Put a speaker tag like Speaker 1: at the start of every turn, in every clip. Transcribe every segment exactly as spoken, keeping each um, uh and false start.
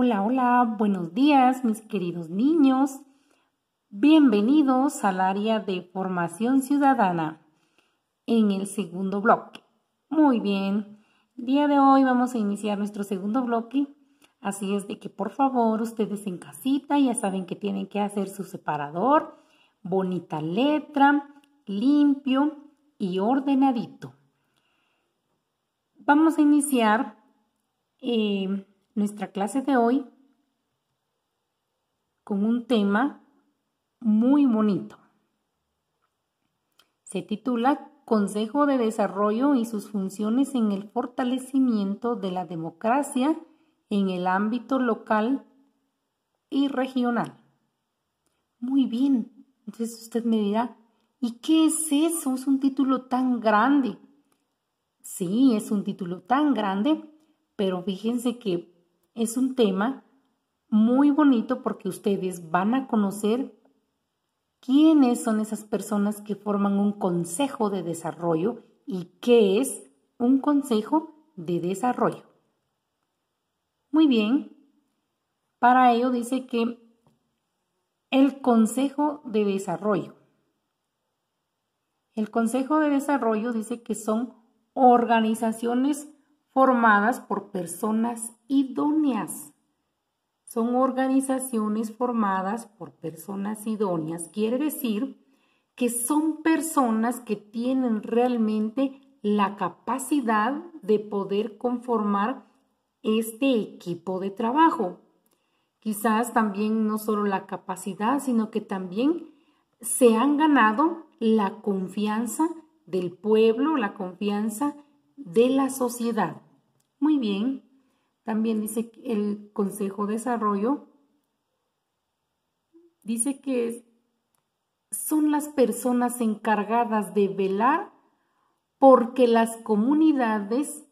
Speaker 1: Hola, hola, buenos días mis queridos niños. Bienvenidos al área de formación ciudadana en el segundo bloque. Muy bien, el día de hoy vamos a iniciar nuestro segundo bloque. Así es de que por favor ustedes en casita ya saben que tienen que hacer su separador, bonita letra, limpio y ordenadito. Vamos a iniciar eh, nuestra clase de hoy con un tema muy bonito. Se titula Consejo de Desarrollo y sus funciones en el fortalecimiento de la democracia en el ámbito local y regional. Muy bien, entonces usted me dirá, ¿y qué es eso? Es un título tan grande. Sí, es un título tan grande, pero fíjense que es un tema muy bonito porque ustedes van a conocer quiénes son esas personas que forman un consejo de desarrollo y qué es un consejo de desarrollo. Muy bien, para ello dice que el consejo de desarrollo. El consejo de desarrollo dice que son organizaciones formadas por personas idóneas. Son organizaciones formadas por personas idóneas. Quiere decir que son personas que tienen realmente la capacidad de poder conformar este equipo de trabajo. Quizás también no solo la capacidad, sino que también se han ganado la confianza del pueblo, la confianza de la sociedad. Muy bien. También dice que el Consejo de Desarrollo, dice que son las personas encargadas de velar porque las comunidades,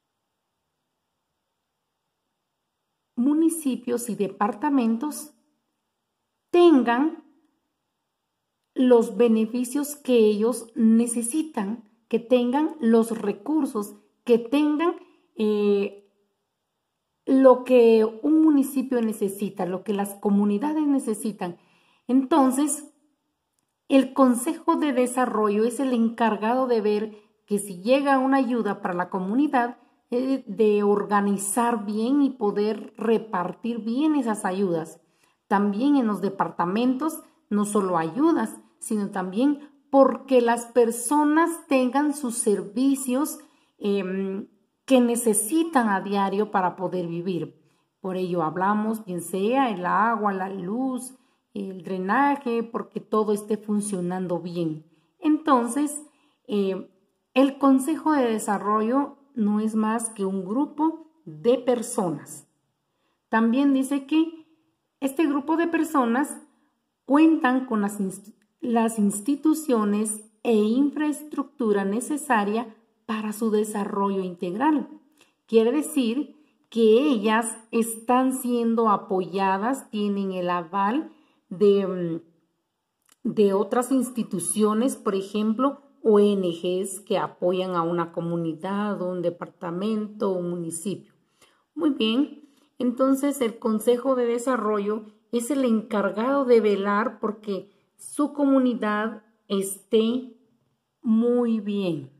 Speaker 1: municipios y departamentos tengan los beneficios que ellos necesitan, que tengan los recursos, que tengan eh, lo que un municipio necesita, lo que las comunidades necesitan. Entonces, el Consejo de Desarrollo es el encargado de ver que si llega una ayuda para la comunidad, eh, de organizar bien y poder repartir bien esas ayudas. También en los departamentos, no solo ayudas, sino también porque las personas tengan sus servicios eh, que necesitan a diario para poder vivir. Por ello hablamos, bien sea el agua, la luz, el drenaje, porque todo esté funcionando bien. Entonces, eh, el Consejo de Desarrollo no es más que un grupo de personas. También dice que este grupo de personas cuentan con las, inst- las instituciones e infraestructura necesaria para su desarrollo integral. Quiere decir que ellas están siendo apoyadas, tienen el aval de, de otras instituciones, por ejemplo, O N Ges que apoyan a una comunidad, un departamento, un municipio. Muy bien, entonces el Consejo de Desarrollo es el encargado de velar porque su comunidad esté muy bien.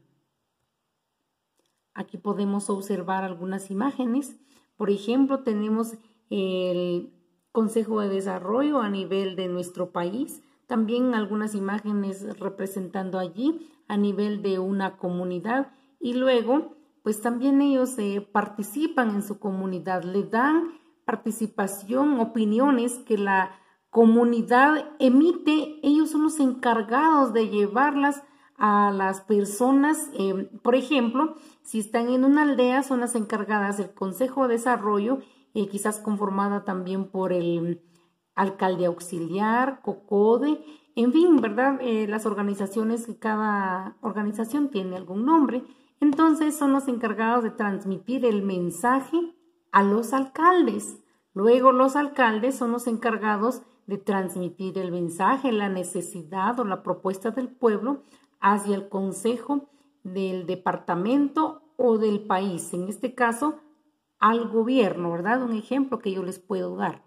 Speaker 1: Aquí podemos observar algunas imágenes. Por ejemplo, tenemos el Consejo de Desarrollo a nivel de nuestro país. También algunas imágenes representando allí a nivel de una comunidad. Y luego, pues también ellos eh, participan en su comunidad. Le dan participación, opiniones que la comunidad emite. Ellos son los encargados de llevarlas a las personas, eh, por ejemplo, si están en una aldea, son las encargadas del Consejo de Desarrollo, eh, quizás conformada también por el alcalde auxiliar, COCODE, en fin, ¿verdad? Eh, las organizaciones, cada organización tiene algún nombre, entonces son los encargados de transmitir el mensaje a los alcaldes. Luego los alcaldes son los encargados de transmitir el mensaje, la necesidad o la propuesta del pueblo hacia el consejo del departamento o del país. En este caso, al gobierno, ¿verdad? Un ejemplo que yo les puedo dar.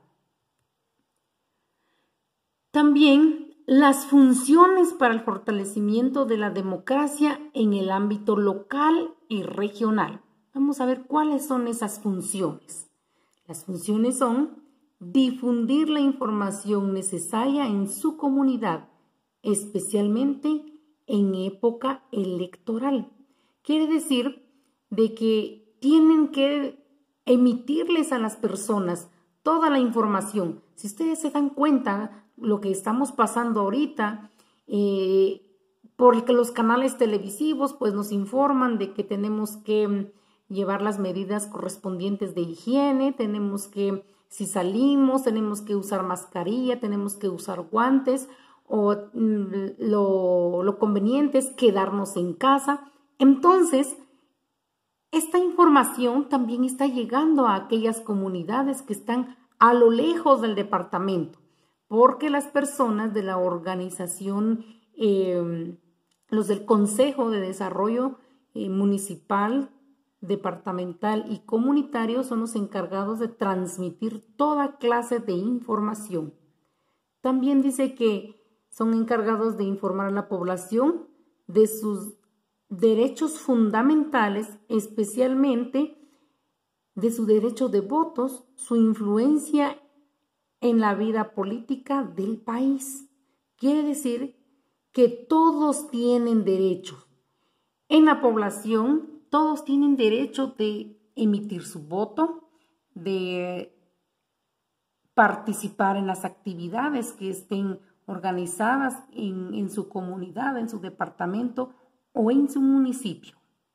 Speaker 1: También las funciones para el fortalecimiento de la democracia en el ámbito local y regional. Vamos a ver cuáles son esas funciones. Las funciones son difundir la información necesaria en su comunidad, especialmente en época electoral. Quiere decir de que tienen que emitirles a las personas toda la información. Si ustedes se dan cuenta, lo que estamos pasando ahorita, eh, porque los canales televisivos pues nos informan de que tenemos que llevar las medidas correspondientes de higiene, tenemos que, si salimos, tenemos que usar mascarilla, tenemos que usar guantes, o mm, lo, lo conveniente es quedarnos en casa. Entonces, esta información también está llegando a aquellas comunidades que están a lo lejos del departamento, porque las personas de la organización, eh, los del Consejo de Desarrollo eh, Municipal, Departamental y Comunitario son los encargados de transmitir toda clase de información. También dice que son encargados de informar a la población de sus derechos fundamentales, especialmente de su derecho de votos, su influencia en la vida política del país. Quiere decir que todos tienen derecho. En la población, todos tienen derecho de emitir su voto, de participar en las actividades que estén organizadas en, en su comunidad, en su departamento o en su municipio.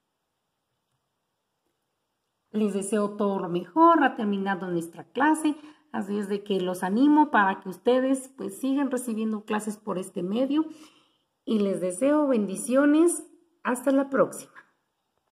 Speaker 1: Les deseo todo lo mejor. Ha terminado nuestra clase, así es de que los animo para que ustedes pues sigan recibiendo clases por este medio y les deseo bendiciones. Hasta la próxima.